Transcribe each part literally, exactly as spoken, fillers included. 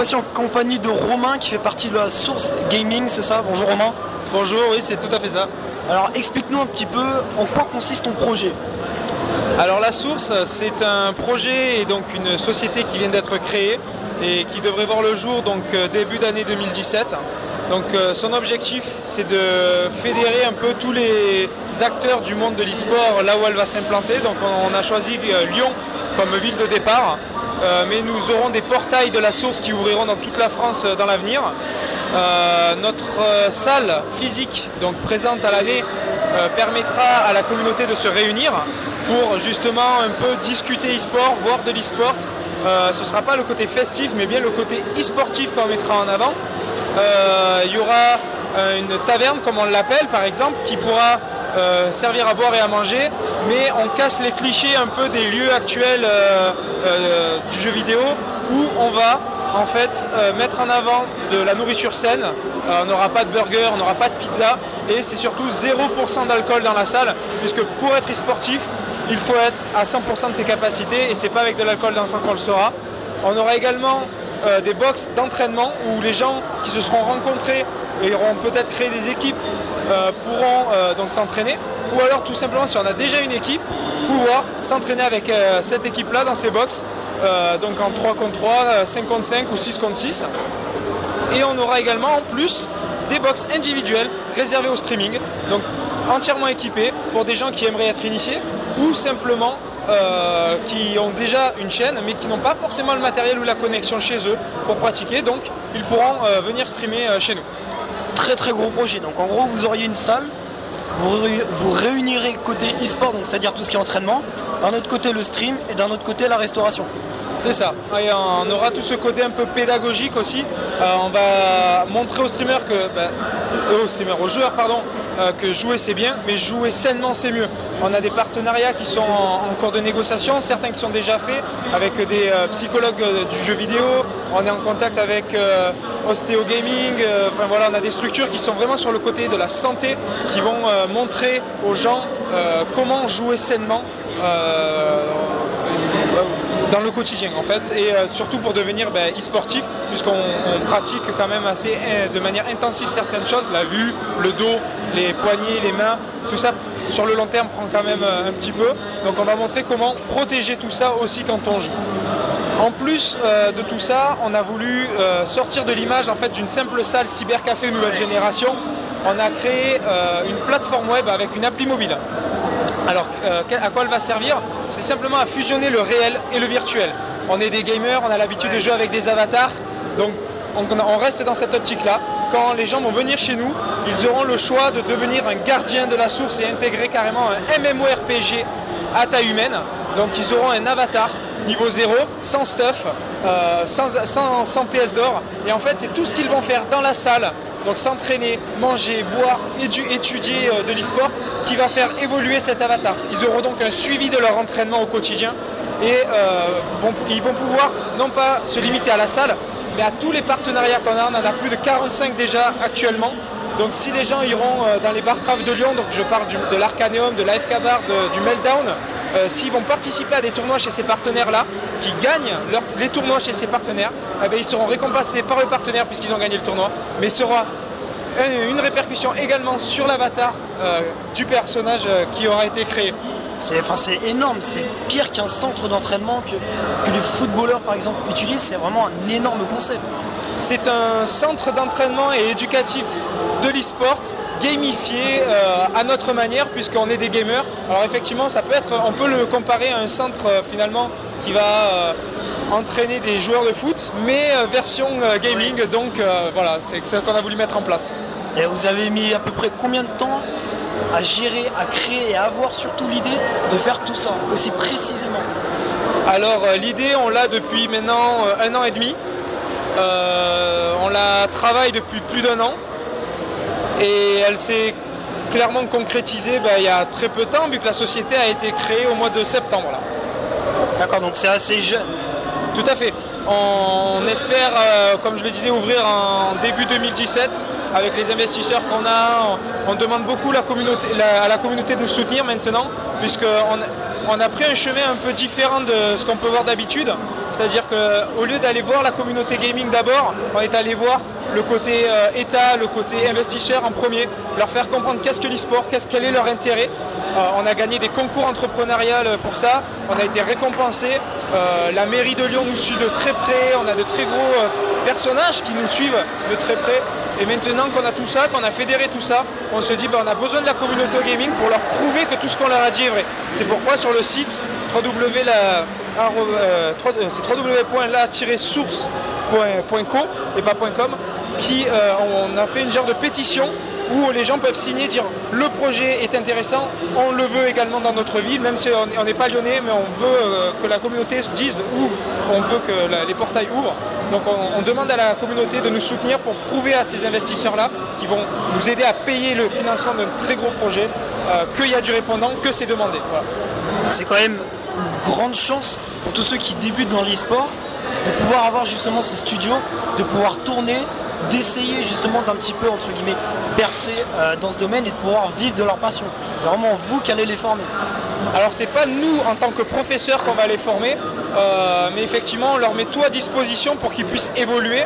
fois-ci en compagnie de Romain qui fait partie de la Source Gaming, c'est ça? Bonjour Romain. Bonjour, oui, c'est tout à fait ça. Alors explique-nous un petit peu en quoi consiste ton projet. Alors la Source, c'est un projet et donc une société qui vient d'être créée et qui devrait voir le jour donc début d'année deux mille dix-sept. Donc euh, son objectif, c'est de fédérer un peu tous les acteurs du monde de l'e-sport là où elle va s'implanter. Donc on a choisi euh, Lyon comme ville de départ, euh, mais nous aurons des portails de la Source qui ouvriront dans toute la France euh, dans l'avenir. Euh, notre euh, salle physique, donc présente à l'année, euh, permettra à la communauté de se réunir pour justement un peu discuter e-sport, voir de l'e-sport. Euh, ce ne sera pas le côté festif, mais bien le côté e-sportif qu'on mettra en avant. Euh, il y aura euh, une taverne, comme on l'appelle par exemple, qui pourra euh, servir à boire et à manger, mais on casse les clichés un peu des lieux actuels euh, euh, du jeu vidéo où on va en fait euh, mettre en avant de la nourriture saine. Euh, on n'aura pas de burger, on n'aura pas de pizza, et c'est surtout zéro pour cent d'alcool dans la salle, puisque pour être e-sportif, il faut être à cent pour cent de ses capacités, et c'est pas avec de l'alcool dans le sang qu'on le saura. On aura également Euh, des box d'entraînement où les gens qui se seront rencontrés et auront peut-être créé des équipes euh, pourront euh, donc s'entraîner, ou alors tout simplement, si on a déjà une équipe, pouvoir s'entraîner avec euh, cette équipe là dans ces box, euh, donc en trois contre trois, cinq contre cinq ou six contre six. Et on aura également en plus des box individuelles réservées au streaming, donc entièrement équipées pour des gens qui aimeraient être initiés ou simplement Euh, qui ont déjà une chaîne mais qui n'ont pas forcément le matériel ou la connexion chez eux pour pratiquer, donc ils pourront euh, venir streamer euh, chez nous. Très très gros projet, donc en gros vous auriez une salle, vous, ré vous réunirez côté e-sport, donc c'est-à-dire tout ce qui est entraînement, d'un autre côté le stream et d'un autre côté la restauration. C'est ça, et on aura tout ce côté un peu pédagogique aussi. Euh, on va montrer aux streamers que, bah, euh, aux streamers, aux joueurs pardon, euh, que jouer c'est bien, mais jouer sainement c'est mieux. On a des partenariats qui sont en, en cours de négociation, certains qui sont déjà faits avec des euh, psychologues euh, du jeu vidéo. On est en contact avec euh, Ostéo Gaming. Euh, enfin voilà, on a des structures qui sont vraiment sur le côté de la santé, qui vont euh, montrer aux gens euh, comment jouer sainement. Euh, dans le quotidien en fait, et euh, surtout pour devenir ben, e-sportif, puisqu'on pratique quand même assez de manière intensive certaines choses, la vue, le dos, les poignets, les mains, tout ça sur le long terme prend quand même euh, un petit peu, donc on va montrer comment protéger tout ça aussi quand on joue. En plus euh, de tout ça, on a voulu euh, sortir de l'image en fait d'une simple salle cybercafé nouvelle génération. On a créé euh, une plateforme web avec une appli mobile. Alors, euh, à quoi elle va servir? C'est simplement à fusionner le réel et le virtuel. On est des gamers, on a l'habitude de jouer avec des avatars, donc on, on reste dans cette optique-là. Quand les gens vont venir chez nous, ils auront le choix de devenir un gardien de la source et intégrer carrément un MMORPG à taille humaine. Donc ils auront un avatar niveau zéro, sans stuff, euh, sans, sans, sans P S d'or. Et en fait, c'est tout ce qu'ils vont faire dans la salle. Donc s'entraîner, manger, boire, édu étudier euh, de l'e-sport qui va faire évoluer cet avatar. Ils auront donc un suivi de leur entraînement au quotidien et euh, vont, ils vont pouvoir non pas se limiter à la salle, mais à tous les partenariats qu'on a. On en a plus de quarante-cinq déjà actuellement. Donc si les gens iront euh, dans les Barcraft de Lyon, donc je parle du, de l'Arcaneum, de l'A F K Bar, de, du Meltdown, euh, s'ils vont participer à des tournois chez ces partenaires-là, qui gagnent leur, les tournois chez ces partenaires, eh bien, ils seront récompensés par le partenaire puisqu'ils ont gagné le tournoi, mais sera une répercussion également sur l'avatar euh, du personnage euh, qui aura été créé. C'est enfin, énorme, c'est pire qu'un centre d'entraînement que, que les footballeurs par exemple utilisent, c'est vraiment un énorme concept. C'est un centre d'entraînement et éducatif de l'e-sport, gamifié euh, à notre manière puisqu'on est des gamers. Alors effectivement, ça peut être, on peut le comparer à un centre euh, finalement qui va euh, entraîner des joueurs de foot, mais euh, version euh, gaming, oui. Donc euh, voilà, c'est ce qu'on a voulu mettre en place. Et vous avez mis à peu près combien de temps à gérer, à créer et à avoir surtout l'idée de faire tout ça aussi précisément? Alors euh, l'idée, on l'a depuis maintenant euh, un an et demi. Euh, on la travaille depuis plus d'un an et elle s'est clairement concrétisée bah, il y a très peu de temps vu que la société a été créée au mois de septembre. D'accord, donc c'est assez jeune. Tout à fait. On espère, euh, comme je le disais, ouvrir en début deux mille dix-sept avec les investisseurs qu'on a. On, on demande beaucoup la communauté, la, à la communauté de nous soutenir maintenant, puisque on, on a pris un chemin un peu différent de ce qu'on peut voir d'habitude. C'est-à-dire qu'au lieu d'aller voir la communauté gaming d'abord, on est allé voir le côté euh, État, le côté investisseur en premier, leur faire comprendre qu'est-ce que l'e-sport, qu'est-ce, quel est leur intérêt. Euh, on a gagné des concours entrepreneuriales pour ça, on a été récompensés. Euh, la mairie de Lyon nous suit de très près, on a de très gros euh, personnages qui nous suivent de très près. Et maintenant qu'on a tout ça, qu'on a fédéré tout ça, on se dit ben, on a besoin de la communauté gaming pour leur prouver que tout ce qu'on leur a dit est vrai. C'est pourquoi sur le site w w w point la tiret source point co et pas .com, qui euh, on a fait une genre de pétition où les gens peuvent signer, dire le projet est intéressant, on le veut également dans notre ville, même si on n'est pas lyonnais, mais on veut euh, que la communauté dise ouvre, on veut que la, les portails ouvrent. Donc on, on demande à la communauté de nous soutenir pour prouver à ces investisseurs-là, qui vont nous aider à payer le financement d'un très gros projet, euh, qu'il y a du répondant, que c'est demandé. Voilà. C'est quand même une grande chance pour tous ceux qui débutent dans l'e-sport de pouvoir avoir justement ces studios, de pouvoir tourner, d'essayer justement d'un petit peu entre guillemets percer euh, dans ce domaine et de pouvoir vivre de leur passion. C'est vraiment vous qui allez les former. Alors c'est pas nous en tant que professeurs qu'on va les former, euh, mais effectivement on leur met tout à disposition pour qu'ils puissent évoluer.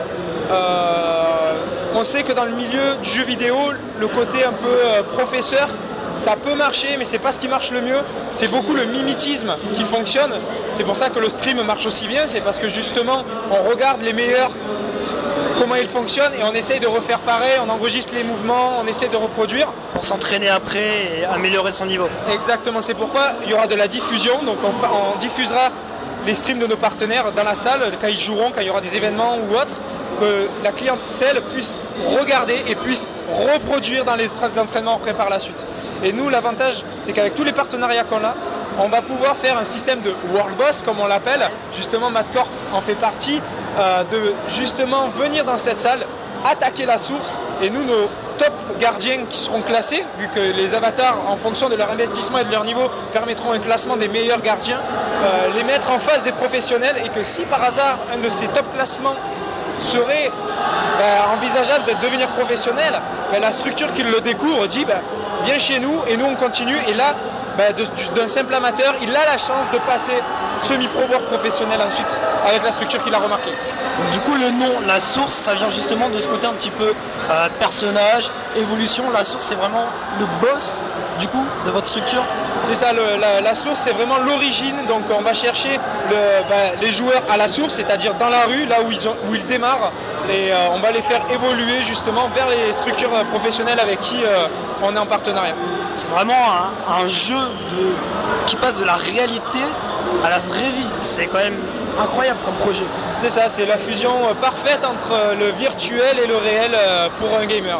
Euh, on sait que dans le milieu du jeu vidéo, le côté un peu euh, professeur, ça peut marcher, mais c'est pas ce qui marche le mieux. C'est beaucoup le mimétisme qui fonctionne. C'est pour ça que le stream marche aussi bien, c'est parce que justement on regarde les meilleurs, comment ils fonctionnent et on essaye de refaire pareil, on enregistre les mouvements, on essaie de reproduire. Pour s'entraîner après et améliorer son niveau. Exactement, c'est pourquoi il y aura de la diffusion, donc on, on diffusera les streams de nos partenaires dans la salle, quand ils joueront, quand il y aura des événements ou autres, que la clientèle puisse regarder et puisse reproduire dans les salles d'entraînement après par la suite. Et nous, l'avantage, c'est qu'avec tous les partenariats qu'on a, on va pouvoir faire un système de World Boss, comme on l'appelle. Justement, Matt Corps en fait partie, euh, de justement venir dans cette salle, attaquer la source, et nous, nos top gardiens qui seront classés, vu que les avatars, en fonction de leur investissement et de leur niveau, permettront un classement des meilleurs gardiens, euh, les mettre en face des professionnels, et que si par hasard, un de ces top classements serait ben, envisageable de devenir professionnel, ben, la structure qui le découvre dit ben, viens chez nous et nous on continue, et là ben, d'un simple amateur il a la chance de passer semi-pro voire professionnel ensuite avec la structure qu'il a remarqué. Du coup le nom, la source, ça vient justement de ce côté un petit peu euh, personnage, évolution. La source c'est vraiment le boss du coup de votre structure. C'est ça, le, la, la source c'est vraiment l'origine, donc on va chercher le, ben, les joueurs à la source, c'est-à-dire dans la rue, là où ils, ont, où ils démarrent, et euh, on va les faire évoluer justement vers les structures professionnelles avec qui euh, on est en partenariat. C'est vraiment un, un jeu de, qui passe de la réalité à la vraie vie, c'est quand même incroyable comme projet. C'est ça, c'est la fusion parfaite entre le virtuel et le réel pour un gamer.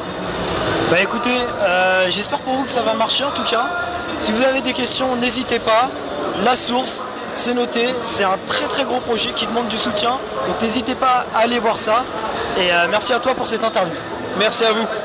Bah écoutez, euh, j'espère pour vous que ça va marcher en tout cas. Si vous avez des questions, n'hésitez pas. La source, c'est noté, c'est un très très gros projet qui demande du soutien. Donc n'hésitez pas à aller voir ça. Et euh, merci à toi pour cette interview. Merci à vous.